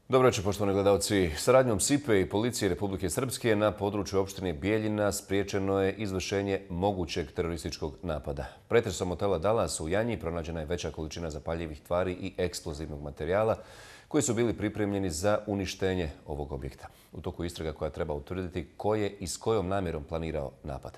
Dobro večer, poštovani gledalci. Saradnjom SIPA-e i policije Republike Srpske na području opštine Bijeljina spriječeno je izvršenje mogućeg terorističkog napada. Pretresom hotela Dallas u Janji pronađena je veća količina zapaljivih tvari i eksplozivnog materijala koji su bili pripremljeni za uništenje ovog objekta. U toku istraga koja treba utvrditi ko je i s kojom namjerom planirao napad.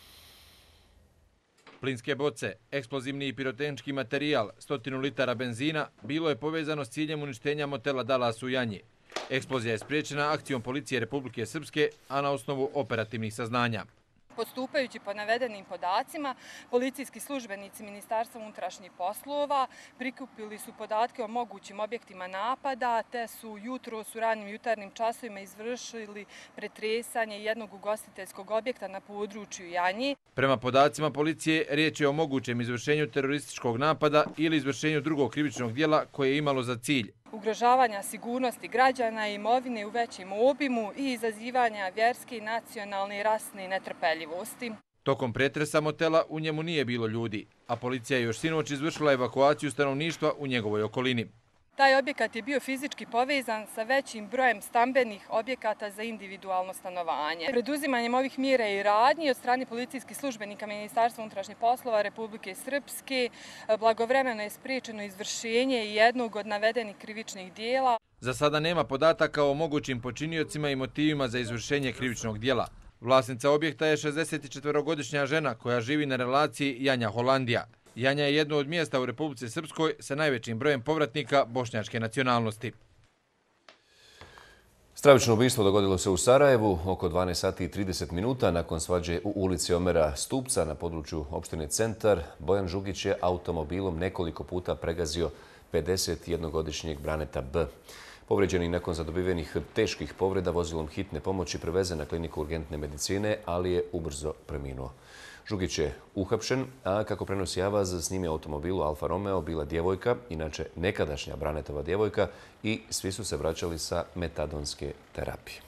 Plinske boce, eksplozivni i pirotehnički materijal, 100 litara benzina bilo je povezano s ciljem uništenja motela Dallas u Janji. Eksplozija je spriječena akcijom policije Republike Srpske, a na osnovu operativnih saznanja. Postupajući po navedenim podacima, policijski službenici Ministarstva unutrašnjih poslova prikupili su podatke o mogućim objektima napada, te su jutros u ranim jutarnjim časovima izvršili pretresanje jednog ugostiteljskog objekta na području Janji. Prema podacima policije, riječ je o mogućem izvršenju terorističkog napada ili izvršenju drugog krivičnog dijela koje je imalo za cilj ugrožavanja sigurnosti građana i imovine u većem obimu i izazivanja vjerske, nacionalne i rasne netrpeljivosti. Tokom pretresa motela u njemu nije bilo ljudi, a policija je još sinoć izvršila evakuaciju stanovništva u njegovoj okolini. Taj objekat je bio fizički povezan sa većim brojem stambenih objekata za individualno stanovanje. Preduzimanjem ovih mjera i radnji od strane policijskih službenika Ministarstva unutrašnjih poslova Republike Srpske blagovremeno je spriječeno izvršenje jednog od navedenih krivičnih dijela. Za sada nema podataka o mogućim počiniocima i motivima za izvršenje krivičnog dijela. Vlasnica objekta je 64-godišnja žena koja živi na relaciji Janja-Holandija. Janja je jedno od mjesta u Republici Srpskoj sa najvećim brojem povratnika bošnjačke nacionalnosti. Stravično ubistvo dogodilo se u Sarajevu oko 12 sati i 30 minuta nakon svađe u ulici Omera Stupca na području opštine Centar. Bojan Žugić je automobilom nekoliko puta pregazio 51-godišnjeg Braneta B. Povređeni nakon zadobivenih teških povreda vozilom hitne pomoći prevezen na kliniku urgentne medicine, ali je ubrzo preminuo. Žugić je uhapšen, a kako prenosi Avaz, s njim je automobilu Alfa Romeo bila djevojka, inače nekadašnja Branetova djevojka, i svi su se vraćali sa metadonske terapije.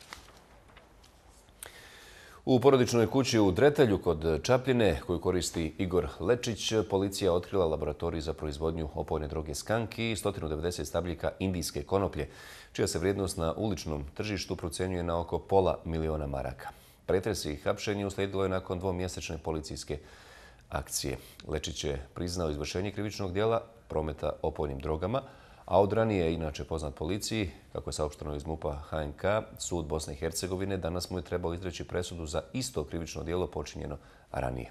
U porodičnoj kući u Dretelju kod Čapljine, koju koristi Igor Lečić, policija otkrila laboratorij za proizvodnju opojne droge skank i 190 stabljika indijske konoplje, čija se vrijednost na uličnom tržištu procjenjuje na oko $500.000 maraka. Pretres i hapšenje uslijedilo je nakon dvomjesečne policijske akcije. Lečić je priznao izvršenje krivičnog dijela prometa opojnim drogama, a od ranije je inače poznat policiji. Kako je saopšteno iz MUP-a HNK, sud Bosne i Hercegovine danas mu je trebao izreći presudu za isto krivično dijelo počinjeno ranije.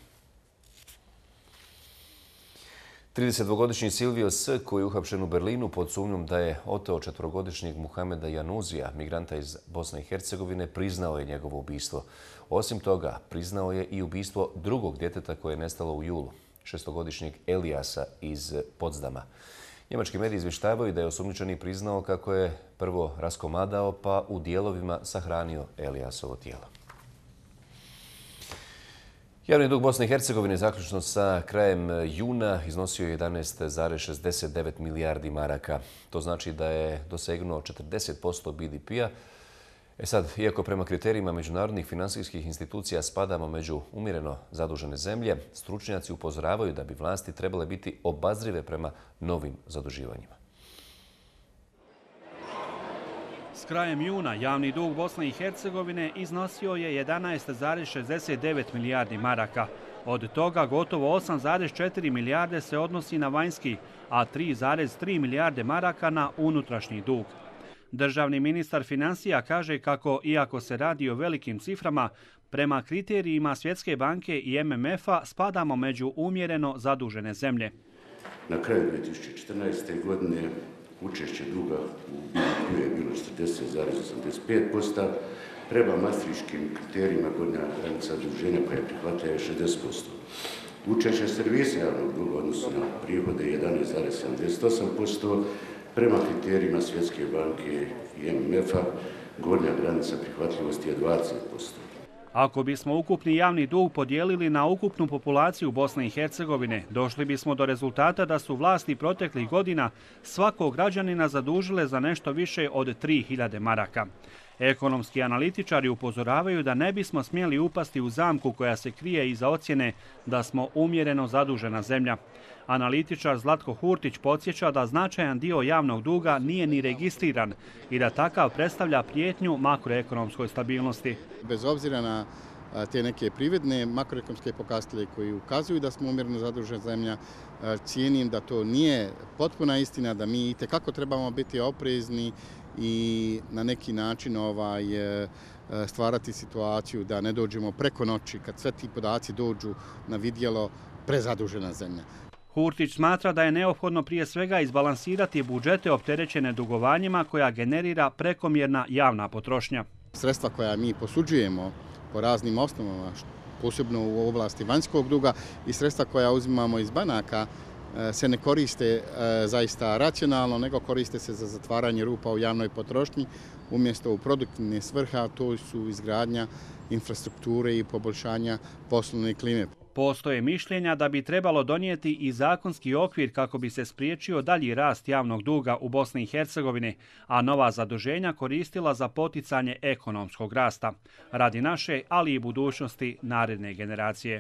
32-godišnji Silvio S., koji je uhapšen u Berlinu pod sumnjom da je oteo 4-godišnjeg Muhameda Januzija, migranta iz Bosne i Hercegovine, priznao je njegovo ubistvo. Osim toga, priznao je i ubistvo drugog djeteta koje je nestalo u julu, 6-godišnjeg Elijasa iz Potsdama. Njemački mediji izvještavaju da je osumnjičeni priznao kako je prvo raskomadao pa u dijelovima sahranio Elijasovo tijelo. Javni dug Bosne i Hercegovine zaključno sa krajem juna iznosio je 11,69 milijardi maraka. To znači da je dosegnuo 40% BDP-a. Sad, iako prema kriterijima međunarodnih finansijskih institucija spadamo među umjereno zadužene zemlje, stručnjaci upozoravaju da bi vlasti trebale biti obazrive prema novim zaduživanjima. S krajem juna javni dug Bosne i Hercegovine iznosio je 11,69 milijardi maraka. Od toga gotovo 8,4 milijarde se odnosi na vanjski, a 3,3 milijarde maraka na unutrašnji dug. Državni ministar financija kaže kako, iako se radi o velikim ciframa, prema kriterijima Svjetske banke i MMF-a spadamo među umjereno zadužene zemlje. Na kraju 2014. godine učešće duga u BDP-u je bilo 40,85%, prema maastriškim kriterijima gornja granica zaduženja koja je prihvatila je 60%. Učešće servisa javnog duga odnosno na prihode je 11,78%, prema kriterijima Svjetske banke i MMF-a gornja granica prihvatljivosti je 20%. Ako bismo ukupni javni dug podijelili na ukupnu populaciju Bosne i Hercegovine, došli bismo do rezultata da su vlasti proteklih godina svakog građanina zadužile za nešto više od 3000 maraka. Ekonomski analitičari upozoravaju da ne bismo smjeli upasti u zamku koja se krije iza ocjene da smo umjereno zadužena zemlja. Analitičar Zlatko Hurtić podsjeća da značajan dio javnog duga nije ni registriran i da takav predstavlja prijetnju makroekonomskoj stabilnosti. Bez obzira na te neke privredne makroekonomske pokazatelje koji ukazuju da smo umjereno zadužena zemlja, cijenim da to nije potpuna istina, da mi itekako trebamo biti oprezni i na neki način stvarati situaciju da ne dođemo preko noći kad sve ti podaci dođu na vidjelo prezadužena zemlja. Hurtić smatra da je neophodno prije svega izbalansirati budžete opterećene dugovanjima koja generira prekomjerna javna potrošnja. Sredstva koja mi posuđujemo po raznim osnovama, posebno u oblasti vanjskog duga, i sredstva koja uzimamo iz banaka se ne koriste zaista racionalno, nego koriste se za zatvaranje rupa u javnoj potrošnji, umjesto u produktivne svrhe, a to su izgradnja infrastrukture i poboljšanja poslovne klime. Postoje mišljenja da bi trebalo donijeti i zakonski okvir kako bi se spriječio dalji rast javnog duga u Bosni i Hercegovini, a nova zaduženja koristila za poticanje ekonomskog rasta, radi naše, ali i budućnosti naredne generacije.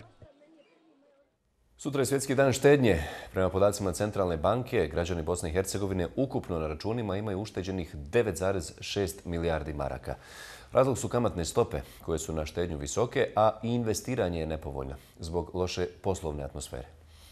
Sutra je Svjetski dan štednje. Prema podacima Centralne banke, građani Bosne i Hercegovine ukupno na računima imaju ušteđenih 9,6 milijardi maraka. Razlog su kamatne stope koje su na štednju visoke, a i investiranje je nepovoljno zbog loše poslovne atmosfere.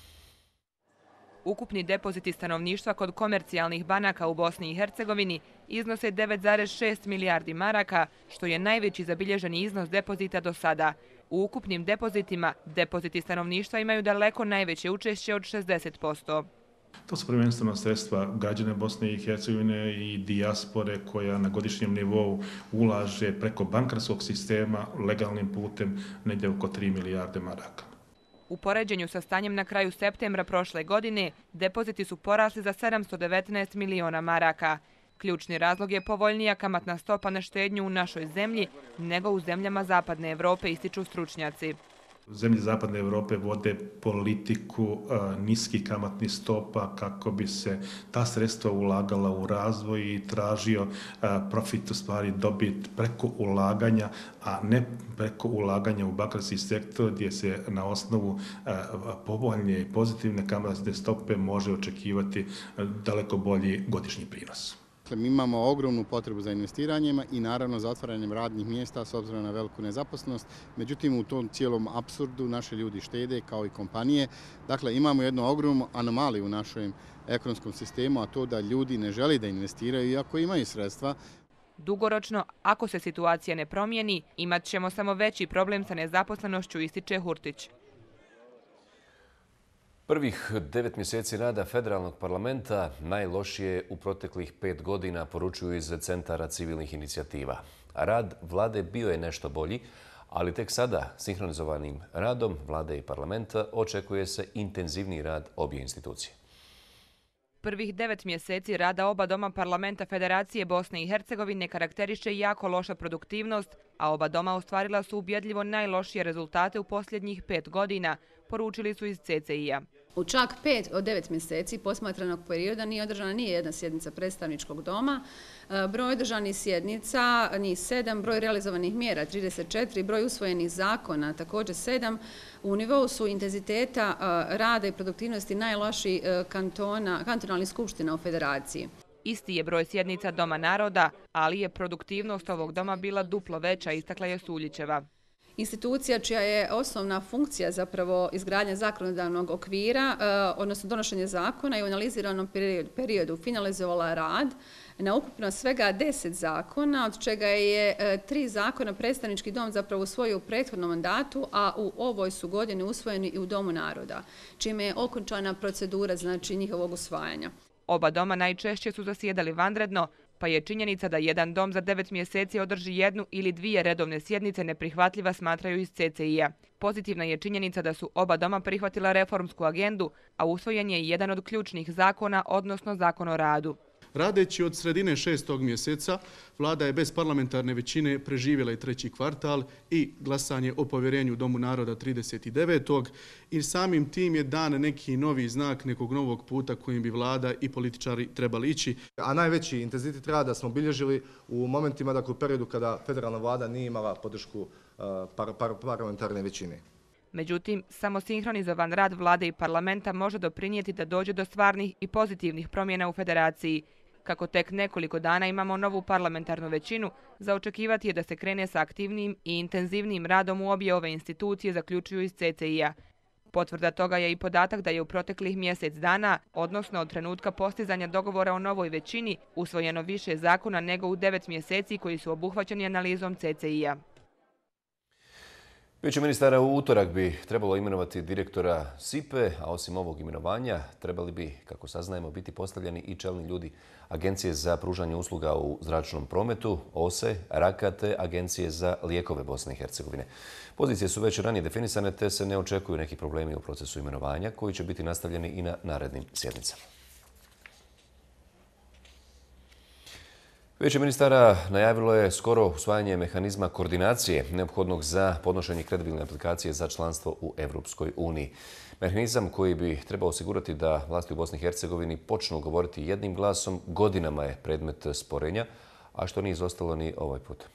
Ukupni depoziti stanovništva kod komercijalnih banaka u Bosni i Hercegovini iznose 9,6 milijardi maraka, što je najveći zabilježeni iznos depozita do sada. U ukupnim depozitima, depoziti stanovništva imaju daleko najveće učešće od 60%. To su prvenstveno sredstva građana Bosne i Hercegovine i dijaspore koja na godišnjem nivou ulaže preko bankarskog sistema legalnim putem negdje oko 3 milijarde maraka. U poređenju sa stanjem na kraju septembra prošle godine, depoziti su porasli za 719 miliona maraka. Ključni razlog je povoljnija kamatna stopa na štednju u našoj zemlji nego u zemljama Zapadne Evrope, ističu stručnjaci. Zemlje Zapadne Evrope vode politiku niskih kamatnih stopa kako bi se ta sredstva ulagala u razvoj i tražio profit, u stvari dobit preko ulaganja, a ne preko ulaganja u bankarski sektor gdje se na osnovu povoljne i pozitivne kamatne stope može očekivati daleko bolji godišnji prinos. Mi imamo ogromnu potrebu za investiranjima i naravno za otvaranjem radnih mjesta s obzirom na veliku nezaposlenost. Međutim, u tom cijelom apsurdu naši ljudi štede kao i kompanije. Dakle, imamo jednu ogromnu anomaliju u našem ekonomskom sistemu, a to da ljudi ne žele da investiraju iako imaju sredstva. Dugoročno, ako se situacija ne promijeni, imat ćemo samo veći problem sa nezaposlenošću, ističe Hurtić. Prvih 9 mjeseci rada federalnog parlamenta najlošije u proteklih 5 godina, poručuju iz Centara civilnih inicijativa. Rad vlade bio je nešto bolji, ali tek sada, sinhronizovanim radom vlade i parlamenta, očekuje se intenzivniji rad obje institucije. Prvih 9 mjeseci rada oba doma parlamenta Federacije Bosne i Hercegovine karakteriše jako loša produktivnost, a oba doma ostvarila su ubjedljivo najlošije rezultate u posljednjih 5 godina, poručili su iz CCI-a. U čak 5 od 9 mjeseci posmatranog perioda nije održana ni jedna sjednica predstavničkog doma. Broj održanih sjednica njih 7, broj realizovanih mjera 34, broj usvojenih zakona također 7. U nivou su intenziteta rada i produktivnosti najlošiji kantonalnih skupština u Federaciji. Isti je broj sjednica Doma naroda, ali je produktivnost ovog doma bila duplo veća, istakla je Suljićeva. Institucija čija je osnovna funkcija zapravo izgradnja zakonodavnog okvira, odnosno donošenje zakona, i u analiziranom periodu finalizovala rad na ukupno svega 10 zakona, od čega je 3 zakona predstavnički dom zapravo usvojio u prethodnom mandatu, a u ovoj su godini usvojeni i u Domu naroda, čime je okončana procedura znači njihovog usvajanja. Oba doma najčešće su zasjedali vanredno, pa je činjenica da jedan dom za 9 mjeseci održi jednu ili dvije redovne sjednice neprihvatljiva, smatraju iz CCI-a. Pozitivna je činjenica da su oba doma prihvatila reformsku agendu, a usvojen je i jedan od ključnih zakona, odnosno Zakon o radu. Radeći od sredine 6. mjeseca, vlada je bez parlamentarne većine preživjela i 3. kvartal i glasanje o povjerenju Domu naroda 39. i samim tim je dan neki novi znak nekog novog puta kojim bi vlada i političari trebali ići. A najveći intenzitet rada smo bilježili u momentima, dakle u periodu kada federalna vlada nije imala podršku parlamentarne većine. Međutim, samo sinhronizovan rad vlade i parlamenta može doprinijeti da dođe do stvarnih i pozitivnih promjena u federaciji. Kako tek nekoliko dana imamo novu parlamentarnu većinu, za očekivati je da se krene sa aktivnim i intenzivnim radom u obje ove institucije, zaključuju iz CCI-a. Potvrda toga je i podatak da je u proteklih mjesec dana, odnosno od trenutka postizanja dogovora o novoj većini, usvojeno više zakona nego u 9 mjeseci koji su obuhvaćeni analizom CCI-a. Vijeće ministara u utorak bi trebalo imenovati direktora SIPE, a osim ovog imenovanja trebali bi, kako saznajemo, biti postavljeni i čelni ljudi Agencije za pružanje usluga u zračnom prometu, OSE, RAKA te Agencije za lijekove Bosne i Hercegovine. Pozicije su već ranije definisane te se ne očekuju neki problemi u procesu imenovanja koji će biti nastavljeni i na narednim sjednicama. Vijeće ministara najavilo je skoro usvajanje mehanizma koordinacije neophodnog za podnošenje kredibilne aplikacije za članstvo u Evropskoj uniji. Mehanizam koji bi trebao osigurati da vlasti u Bosni i Hercegovini počnu govoriti jednim glasom godinama je predmet sporenja, a što nije izostalo ni ovaj put.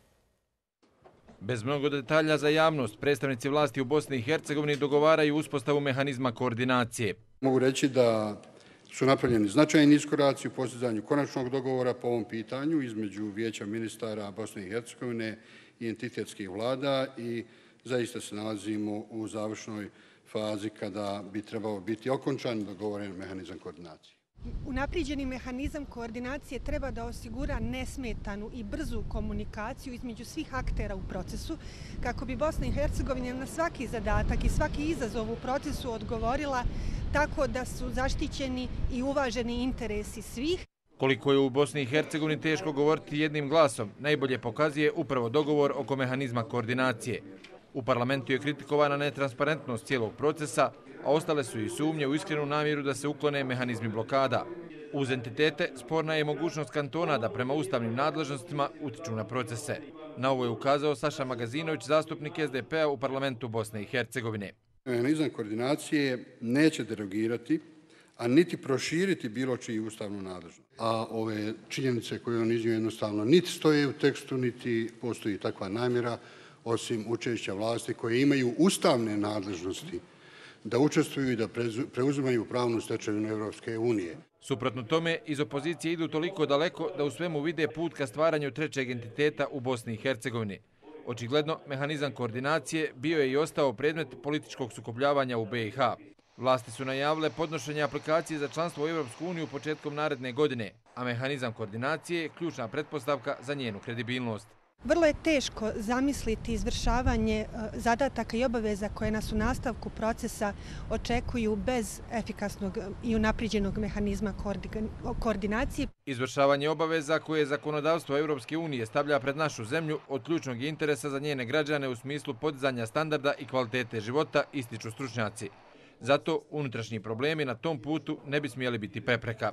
Bez mnogo detalja za javnost, predstavnici vlasti u Bosni i Hercegovini dogovaraju uspostavu mehanizma koordinacije. Mogu reći da su napravljeni značajni iskoraci u postizanju konačnog dogovora po ovom pitanju između Vijeća ministara Bosne i Hercegovine i entitetskih vlada i zaista se nalazimo u završnoj fazi kada bi trebao biti okončan dogovoren mehanizam koordinacije. Unaprijeđeni mehanizam koordinacije treba da osigura nesmetanu i brzu komunikaciju između svih aktera u procesu kako bi Bosna i Hercegovina na svaki zadatak i svaki izazov u procesu odgovorila tako da su zaštićeni i uvaženi interesi svih. Koliko je u Bosni i Hercegovini teško govoriti jednim glasom, najbolje pokazuje upravo dogovor oko mehanizma koordinacije. U parlamentu je kritikovana netransparentnost cijelog procesa, a ostale su i sumnje u iskrenu namjeru da se uklone mehanizmi blokada. Uz entitete sporna je mogućnost kantona da prema ustavnim nadležnostima utiču na procese. Na ovo je ukazao Saša Magazinović, zastupnik SDP-a u parlamentu Bosne i Hercegovine. Mehanizam koordinacije neće derogirati, a niti proširiti bilo čiju ustavnu nadležnost. A ove činjenice koje on iznio jednostavno niti stoje u tekstu, niti postoji takva namjera, osim učešća vlasti koje imaju ustavne nadležnosti da učestvuju i da preuzimaju pravnu stečevinu Evropske unije. Suprotno tome, iz opozicije idu toliko daleko da u svemu vide put ka stvaranju trećeg entiteta u Bosni i Hercegovini. Očigledno, mehanizam koordinacije bio je i ostao predmet političkog sukobljavanja u BiH. Vlasti su najavile podnošenje aplikacije za članstvo u Evropsku uniju početkom naredne godine, a mehanizam koordinacije je ključna pretpostavka za njenu kredibilnost. Vrlo je teško zamisliti izvršavanje zadataka i obaveza koje nas u nastavku procesa očekuju bez efikasnog i unaprijeđenog mehanizma koordinacije. Izvršavanje obaveza koje zakonodavstvo Evropske unije stavlja pred našu zemlju od ključnog interesa za njene građane u smislu podizanja standarda i kvalitete života, ističu stručnjaci. Zato unutrašnji problemi na tom putu ne bi smjeli biti prepreka.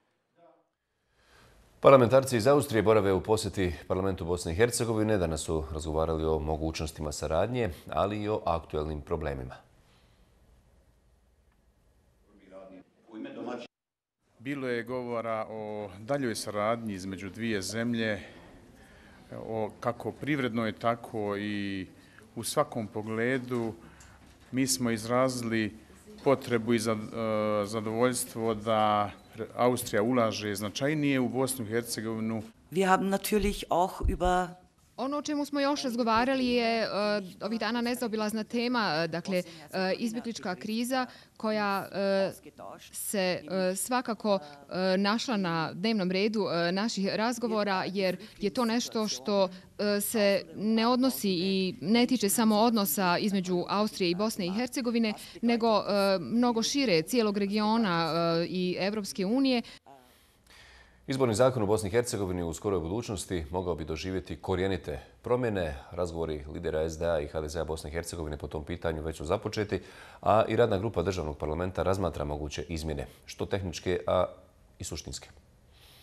Parlamentarci iz Austrije borave u posjeti parlamentu Bosne i Hercegovine. Danas su razgovarali o mogućnostima saradnje, ali i o aktuelnim problemima. Bilo je govora o daljoj saradnji između dvije zemlje, kako privrednoj, tako i u svakom pogledu. Mi smo izrazili potrebu i zadovoljstvo da Austrija ulaže značajnije u Bosnu i Hercegovinu. Ono o čemu smo još razgovarali je ovih dana nezaobilazna tema, dakle izbjeglička kriza koja se svakako našla na dnevnom redu naših razgovora jer je to nešto što se ne odnosi i ne tiče samo odnosa između Austrije i Bosne i Hercegovine, nego mnogo šire cijelog regiona i Evropske unije. Izborni zakon u Bosni i Hercegovini u skoroj budućnosti mogao bi doživjeti korijenite promjene. Razgovori lidera SDA i HDZ-a Bosne i Hercegovine po tom pitanju već su započeti, a i radna grupa državnog parlamenta razmatra moguće izmjene, što tehničke, a i suštinske.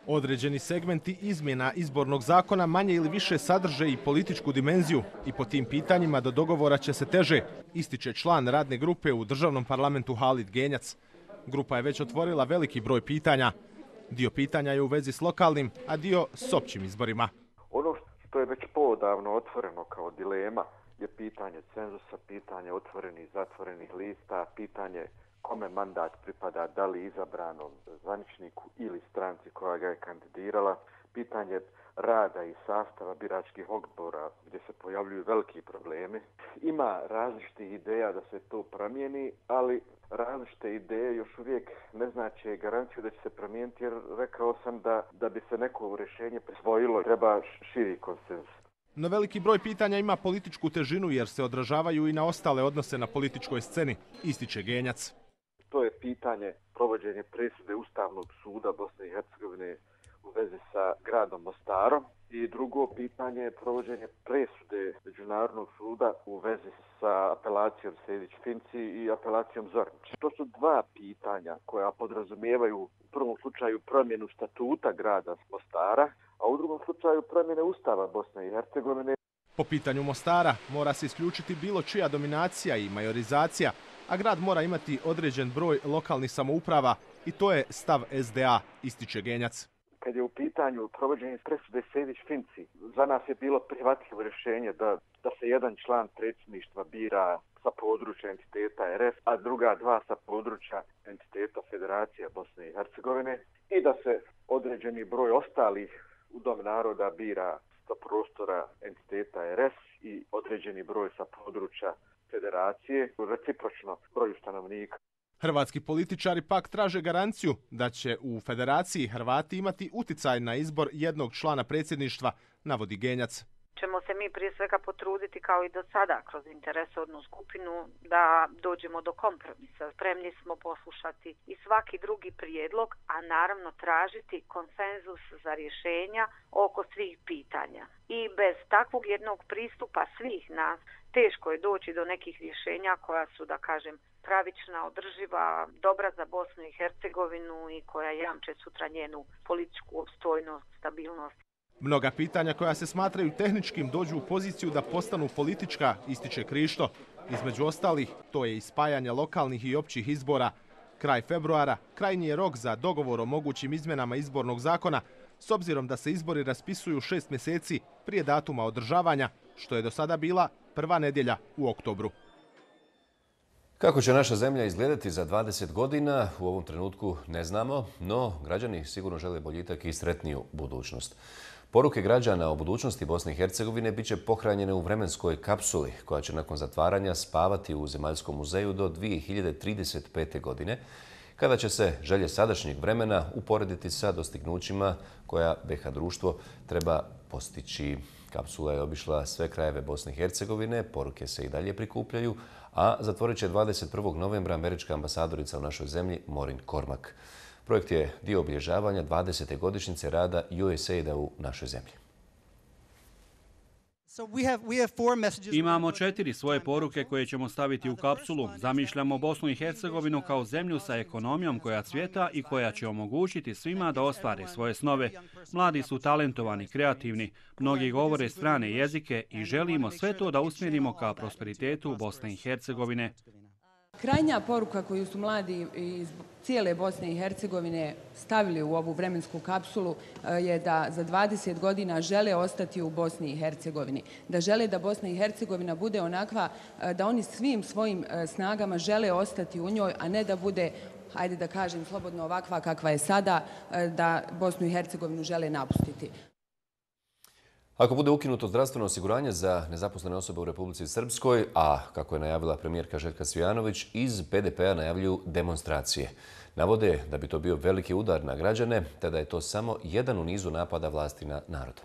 Određeni segmenti izmjena izbornog zakona manje ili više sadrže i političku dimenziju i po tim pitanjima do dogovora će se teže, ističe član radne grupe u državnom parlamentu Halid Genjac. Grupa je već otvorila veliki broj pitanja. Dio pitanja je u vezi s lokalnim, a dio s općim izborima. Ono što je već poodavno otvoreno kao dilema je pitanje cenzusa, pitanje otvorenih, zatvorenih lista, pitanje kome mandat pripada, da li izabranom zvaničniku ili stranci koja ga je kandidirala, pitanje rada i sastava biračkih odbora gdje se pojavljuju veliki problemi. Ima različitih ideja da se to promijeni, ali različite ideje još uvijek ne znače garanciju da će se promijeniti, jer rekao sam da bi se neko rješenje prisvojilo, treba širi konsenzus. No veliki broj pitanja ima političku težinu jer se odražavaju i na ostale odnose na političkoj sceni, ističe Genjac. To je pitanje provođenja presude Ustavnog suda Bosne i Hercegovine u vezi sa gradom Mostarom i drugo pitanje je provođenje presude Međunarodnog suda u vezi sa apelacijom Sejdić-Finci i apelacijom Zornić. To su dva pitanja koja podrazumijevaju u prvom slučaju promjenu statuta grada Mostara, a u drugom slučaju promjene Ustava Bosne i Hercegovine. Po pitanju Mostara mora se isključiti bilo čija dominacija i majorizacija, a grad mora imati određen broj lokalnih samouprava i to je stav SDA, ističe Genjac. Kad je u pitanju provođenje presude Sejdić-Finci, za nas je bilo prihvatljivo rješenje da se jedan član predsjedništva bira sa područja entiteta RF, a druga dva sa područja entiteta Federacija Bosne i Hercegovine i da se određeni broj ostalih u Dom naroda bira sa prostora entiteta RF i određeni broj sa područja Federacije, recipročno broju stanovnika. Hrvatski političari pak traže garanciju da će u Federaciji Hrvati imati uticaj na izbor jednog člana predsjedništva, navodi Genjac. Ćemo se mi prije svega potruditi kao i do sada kroz interesodnu skupinu da dođemo do kompromisa. Spremni smo poslušati i svaki drugi prijedlog, a naravno tražiti konsenzus za rješenja oko svih pitanja. I bez takvog jednog pristupa svih nas teško je doći do nekih rješenja koja su, da kažem, pravična, održiva, dobra za Bosnu i Hercegovinu i koja jamče sutra njenu političku opstojnost, stabilnost. Mnoga pitanja koja se smatraju tehničkim dođu u poziciju da postanu politička, ističe Krišto. Između ostalih, to je i spajanje lokalnih i općih izbora. Kraj februara, krajnji je rok za dogovor o mogućim izmjenama izbornog zakona, s obzirom da se izbori raspisuju 6 mjeseci prije datuma održavanja, što je do sada bila prva nedjelja u oktobru. Kako će naša zemlja izgledati za 20 godina, u ovom trenutku ne znamo, no građani sigurno žele boljitak i sretniju budućnost. Poruke građana o budućnosti Bosne i Hercegovine bit će pohranjene u vremenskoj kapsuli koja će nakon zatvaranja spavati u Zemaljskom muzeju do 2035. godine, kada će se želje sadašnjeg vremena uporediti sa dostignućima koja BiH društvo treba postići. Kapsula je obišla sve krajeve Bosne i Hercegovine, poruke se i dalje prikupljaju, a zatvorit će 21. novembra američka ambasadorica u našoj zemlji Maureen Cormack. Projekt je dio obilježavanja 20. godišnjice rada USAID-a u našoj zemlji. Imamo 4 svoje poruke koje ćemo staviti u kapsulu. Zamišljamo Bosnu i Hercegovinu kao zemlju sa ekonomijom koja cvjeta i koja će omogućiti svima da ostvare svoje snove. Mladi su talentovani, kreativni, mnogi govore strane jezike i želimo sve to da usmjerimo ka prosperitetu Bosne i Hercegovine. Krajnja poruka koju su mladi iz cijele Bosne i Hercegovine stavili u ovu vremensku kapsulu je da za 20 godina žele ostati u Bosni i Hercegovini. Da žele da Bosna i Hercegovina bude onakva da oni svim svojim snagama žele ostati u njoj, a ne da bude, hajde da kažem slobodno, ovakva kakva je sada, da Bosnu i Hercegovinu žele napustiti. Ako bude ukinuto zdravstveno osiguranje za nezaposlene osobe u Republici Srpskoj, a kako je najavila premijerka Željka Cvijanović, iz BDP-a najavljuju demonstracije. Navode da bi to bio veliki udar na građane, te da je to samo jedan u nizu napada vlasti na narod.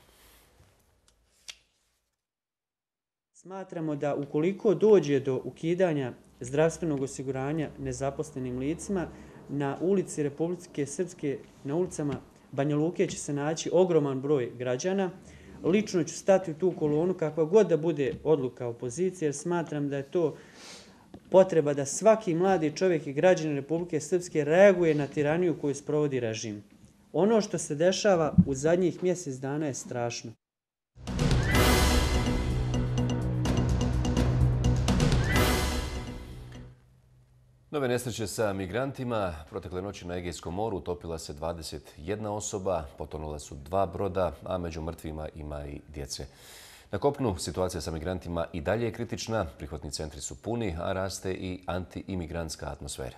Smatramo da ukoliko dođe do ukidanja zdravstvenog osiguranja nezaposlenim licima, na ulici Republike Srpske, na ulicama Banja Luke će se naći ogroman broj građana. Lično ću stati u tu kolonu kakva god da bude odluka opozicije, jer smatram da je to potreba da svaki mladi čovjek i građanin Republike Srpske reaguje na tiraniju koju sprovodi režim. Ono što se dešava u zadnjih mjesec dana je strašno. Nove nesreće sa migrantima. Protekle noći na Egejskom moru utopila se 21 osoba, potonula su 2 broda, a među mrtvima ima i djece. Na kopnu situacija sa migrantima i dalje je kritična, prihvatni centri su puni, a raste i anti-imigrantska atmosfera.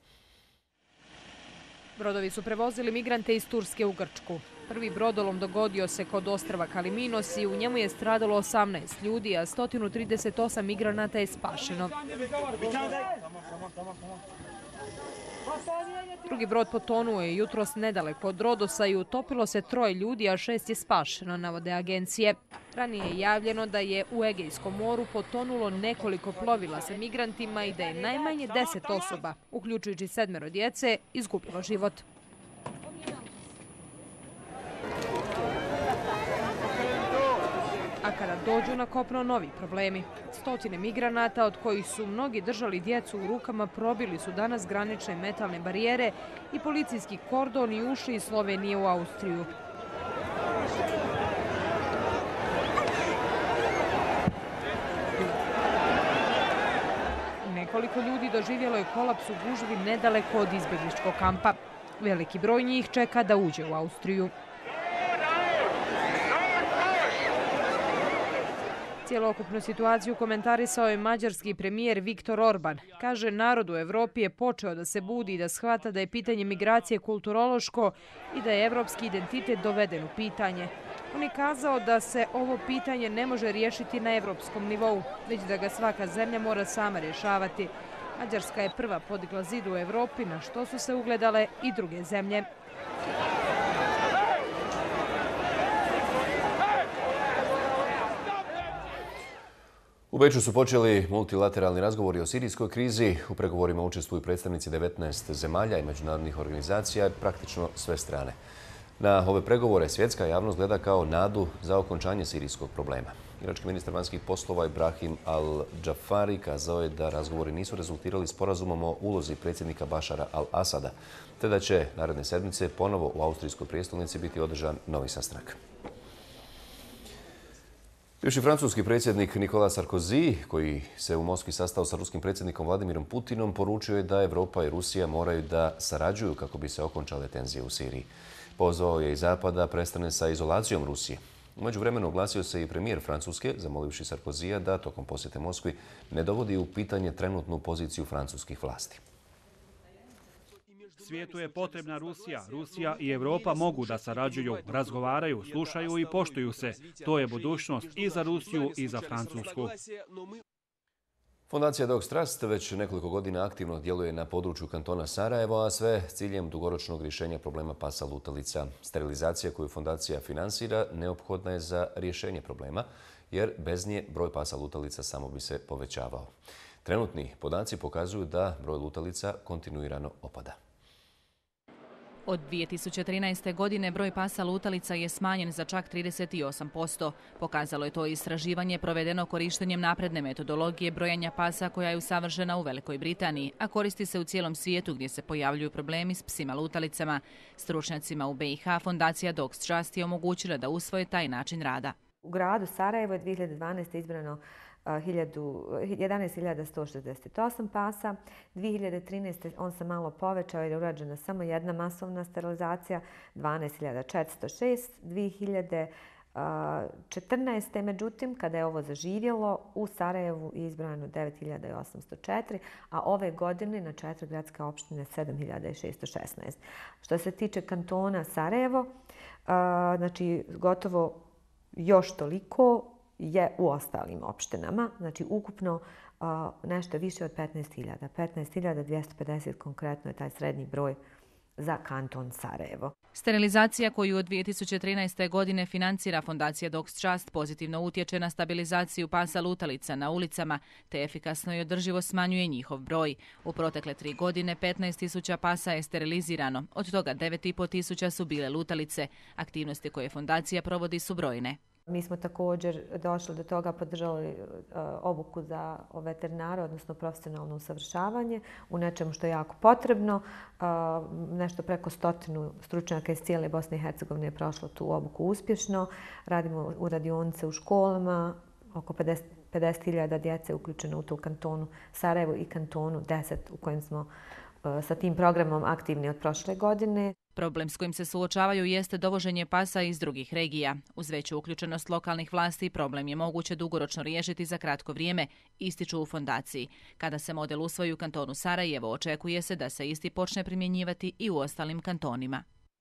Brodovi su prevozili migrante iz Turske u Grčku. Prvi brodolom dogodio se kod ostrva Kaliminos i u njemu je stradalo 18 ljudi, a 138 migranata je spašeno. Drugi brod potonuo je jutros nedaleko od Rodosa i utopilo se 3 ljudi, a 6 je spašeno, navode agencije. Ranije je javljeno da je u Egejskom moru potonulo nekoliko plovila sa migrantima i da je najmanje 10 osoba, uključujući 7 djece, izgubilo život. A kada dođu na kopno, novi problemi. 100 migranata, od kojih su mnogi držali djecu u rukama, probili su danas granične metalne barijere i policijski kordon i ušli iz Slovenije u Austriju. Nekoliko ljudi doživjelo je kolaps u gužvi nedaleko od izbjegličkog kampa. Veliki broj njih čeka da uđe u Austriju. Cijelokupnu situaciju komentarisao je mađarski premijer Viktor Orban. Kaže, narod u Evropi je počeo da se budi i da shvata da je pitanje migracije kulturološko i da je evropski identitet doveden u pitanje. On je kazao da se ovo pitanje ne može riješiti na evropskom nivou, već da ga svaka zemlja mora sama rješavati. Mađarska je prva podigla zid u Evropi, na što su se ugledale i druge zemlje. U Beču su počeli multilateralni razgovori o sirijskoj krizi. U pregovorima učestvuju predstavnici 19 zemalja i međunarodnih organizacija, praktično sve strane. Na ove pregovore svjetska javnost gleda kao nadu za okončanje sirijskog problema. Irački ministar vanjskih poslova Ibrahim al-Džafari kazao je da razgovori nisu rezultirali sporazumom o ulozi predsjednika Bašara al-Asada, te da će naredne sedmice ponovo u austrijskoj prijestolnici biti održan novi sastanak. Bivši francuski predsjednik Nicolas Sarkozy, koji se u Moskvi sastao sa ruskim predsjednikom Vladimirom Putinom, poručio je da Evropa i Rusija moraju da sarađuju kako bi se okončale tenzije u Siriji. Pozvao je i Zapad da prestane sa izolacijom Rusije. U međuvremenu oglasio se i premijer Francuske, zamolivši Sarkozyja da tokom posjete Moskvi ne dovodi u pitanje trenutnu poziciju francuskih vlasti. Svijetu je potrebna Rusija. Rusija i Evropa mogu da sarađuju, razgovaraju, slušaju i poštuju se. To je budućnost i za Rusiju i za Francusku. Fondacija Dogs Trust već nekoliko godina aktivno djeluje na području kantona Sarajevo, a sve s ciljem dugoročnog rješenja problema pasa lutalica. Sterilizacija koju fondacija finansira neophodna je za rješenje problema, jer bez nje broj pasa lutalica samo bi se povećavao. Trenutni podaci pokazuju da broj lutalica kontinuirano opada. Od 2013. godine broj pasa lutalica je smanjen za čak 38%. Pokazalo je to istraživanje provedeno korištenjem napredne metodologije brojanja pasa koja je usavršena u Velikoj Britaniji, a koristi se u cijelom svijetu gdje se pojavljuju problemi s psima lutalicama. Stručnjacima u BiH fondacija Dogs Trust je omogućila da usvoje taj način rada. U gradu Sarajevo je 2012. izbrano 11.168 pasa. 2013. on se malo povećao jer je urađena samo jedna masovna sterilizacija, 12.406. 2014. međutim, kada je ovo zaživjelo, u Sarajevu je izbrano 9.804, a ove godine na 4 gradske opštine 7.616. Što se tiče kantona Sarajevo, znači gotovo još toliko je u ostalim opštinama, znači ukupno nešto više od 15.000. 15.250 konkretno je taj srednji broj za kanton Sarajevo. Sterilizacija koju od 2013. godine financira fondacija Dogs Trust pozitivno utječe na stabilizaciju pasa lutalica na ulicama, te efikasno i održivo smanjuje njihov broj. U protekle 3 godine 15.000 pasa je sterilizirano, od toga 9.500 su bile lutalice. Aktivnosti koje fondacija provodi su brojne. Mi smo također došli do toga, podržali obuku za veterinara, odnosno profesionalno usavršavanje u nečemu što je jako potrebno. Nešto preko 100 stručnjaka iz cijele Bosne i Hercegovine je prošlo tu obuku uspješno. Radimo u radionice u školama, oko 50.000 djece je uključeno u tu kantonu Sarajevo i kantonu 10 u kojem smo sa tim programom aktivni od prošle godine. Problem s kojim se suočavaju jeste dovoženje pasa iz drugih regija. Uz veću uključenost lokalnih vlasti problem je moguće dugoročno riješiti za kratko vrijeme, ističu u fondaciji. Kada se model usvoji u kantonu Sarajevo, očekuje se da se isti počne primjenjivati i u ostalim kantonima.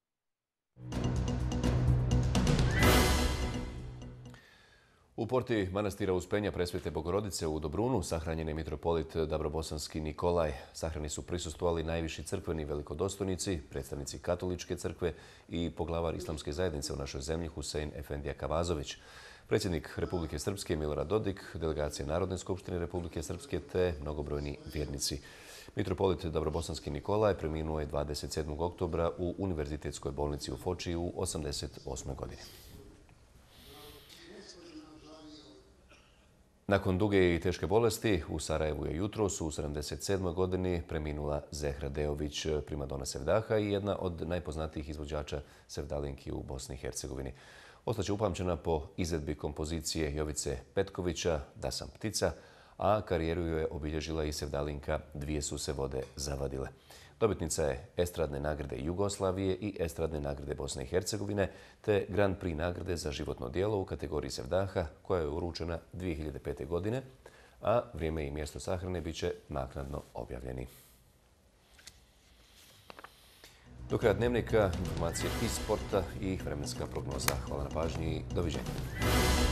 U porti manastira Uspenja Presvete Bogorodice u Dobrunu sahranjen je mitropolit Dabrobosanski Nikolaj. Sahrani su prisustvovali najviši crkveni velikodostojnici, predstavnici katoličke crkve i poglavar islamske zajednice u našoj zemlji Husein Efendija Kavazović. Predsjednik Republike Srpske Milorad Dodik, delegacija Narodne skupštine Republike Srpske te mnogobrojni vjernici. Mitropolit Dabrobosanski Nikolaj preminuo je 27. oktobra u Univerzitetskoj bolnici u Foči u 88. godini. Nakon duge i teške bolesti, u Sarajevu je jutros u 77. godini preminula Zehra Deović, primadona sevdaha i jedna od najpoznatijih izvođača sevdalinki u Bosni i Hercegovini. Ostaće upamćena po izvedbi kompozicije Jovice Petkovića Da sam ptica, a karijeru joj je obilježila i sevdalinka Dvije su se vode zavadile. Dobitnica je Estradne nagrade Jugoslavije i Estradne nagrade Bosne i Hercegovine te Grand Prix nagrade za životno djelo u kategoriji sevdaha koja je uručena 2005. godine, a vrijeme i mjesto sahrane bit će naknadno objavljeni. Do kraja dnevnika informacije iz sporta i vremenska prognoza. Hvala na pažnji i doviđenja.